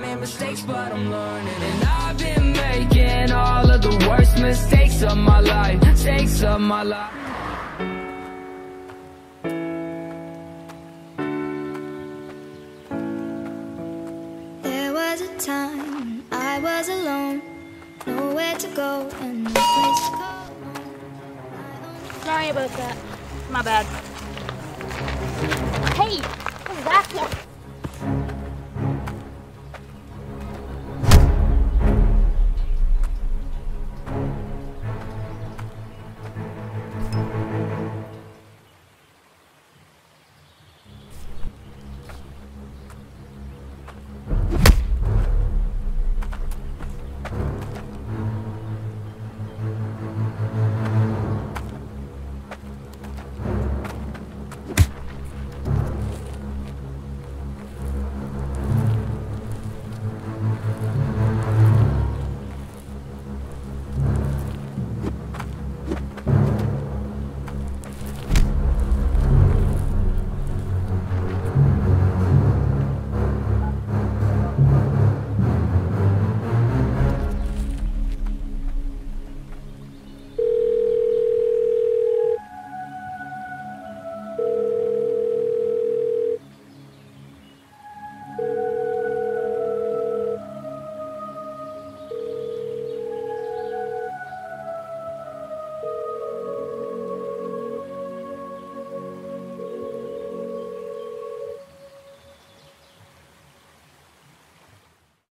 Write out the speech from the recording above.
made mistakes, but I'm learning. And I've been making all of the worst mistakes of my life, mistakes of my life. There was a time I was alone, nowhere to go and no place to call home. Sorry about that. My bad.